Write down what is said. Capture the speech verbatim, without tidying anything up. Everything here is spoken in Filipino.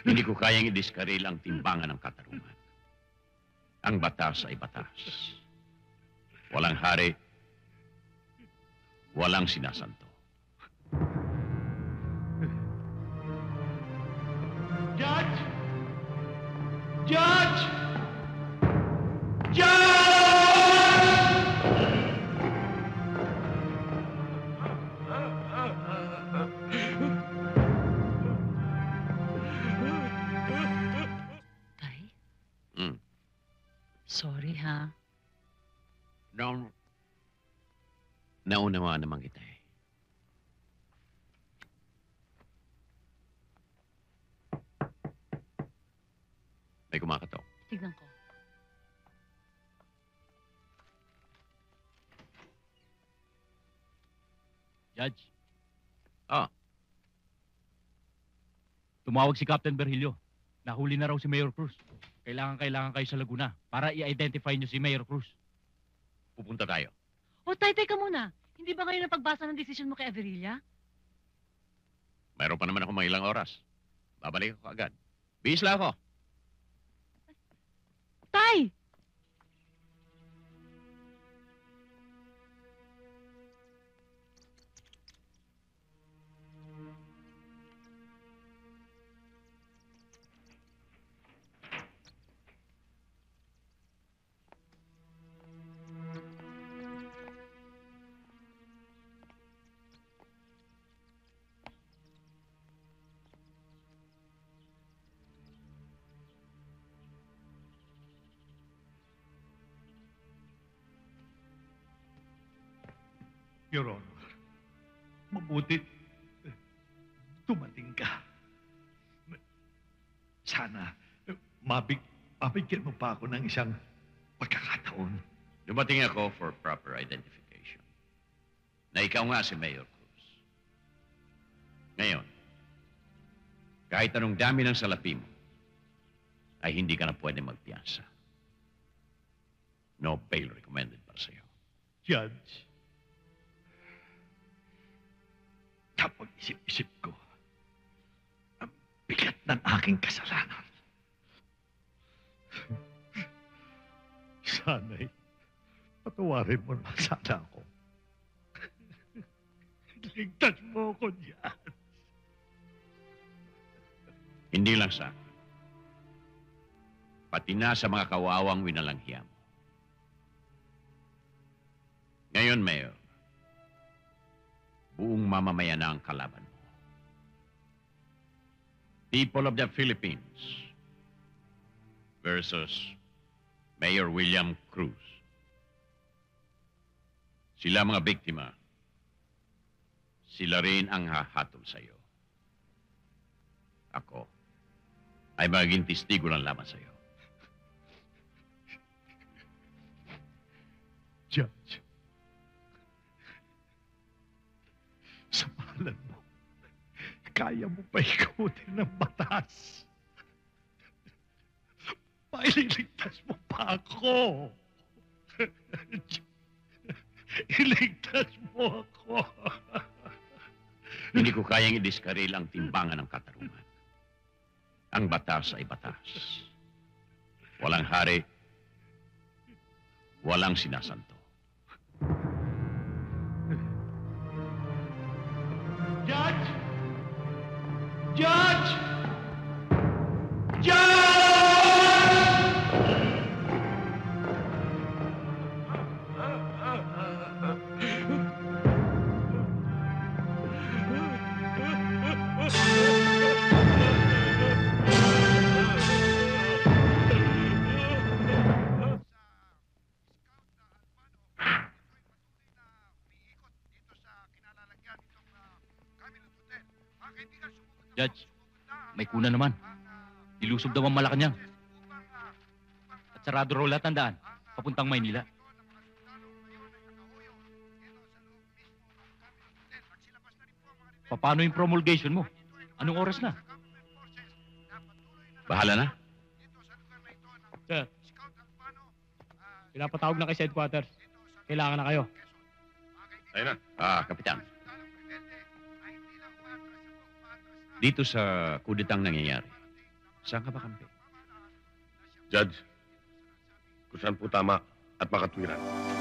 Hindi ko kayang idiskaril ang timbangan ng katarungan. Ang batas ay batas. Walang hari, walang sinasanto. Judge! Judge! Judge! Tay, Hmm. sorry ha. No. Naunawaan naman kita eh. May kumakatok. Tignan ko. Judge. Ah. Tumawag si Captain Berhilio. Nahuli na raw si Mayor Cruz. Kailangan-kailangan kayo sa Laguna para i-identify niyo si Mayor Cruz. Pupunta tayo. O, tay, teka muna. Hindi ba kayo napagbasa ng desisyon mo kay Everilla? Mayroon pa naman ako mga ilang oras. Babalik ako agad. Bihis lang ako. Tay! Your Honor, mabuti eh, dumating ka. Sana eh, mabig, mabigyan mo pa ako ng isang pagkakataon. Dumating ako for proper identification. Na ikaw nga si Mayor Cruz. Ngayon, kahit anong dami ng salapi mo, ay hindi ka na pwede magpiyansa. No bail recommended para sa'yo. Judge, kapag isip-isip ko, ang bigat ng aking kasalanan. Sana'y patawarin mo na sana ako. Ligtas mo ako diyan. Hindi lang sa akin. Pati na sa mga kawawang winalanghiya mo. Ngayon, Mayor, buong mamamayan na ang kalaban mo. People of the Philippines versus Mayor William Cruz. Sila mga biktima. Sila rin ang hahatol sa iyo. Ako ay magiging testigo lang lamang sa iyo. Judge, sa pangalan mo, kaya mo pa ikutin ng batas. Paililigtas mo pa ako. Iligtas mo ako. Hindi ko kayang idiskaril ang timbangan ng katarungan. Ang batas ay batas. Walang hari, walang sinasanto. Judge! Judge! Judge! Judge, may kuna naman. Ilusob daw ang Malacanang. At sarado raw lahat ang daan, papuntang Maynila. Paano yung promulgation mo? Anong oras na? Bahala na. Sir, pinapatawag na kay headquarters. Kailangan na kayo. Ayun na. Ah, Kapitan. Dito sa kudetang nangyayari, Saan ka ba kampi? Judge, kung saan po tama at makatwiran.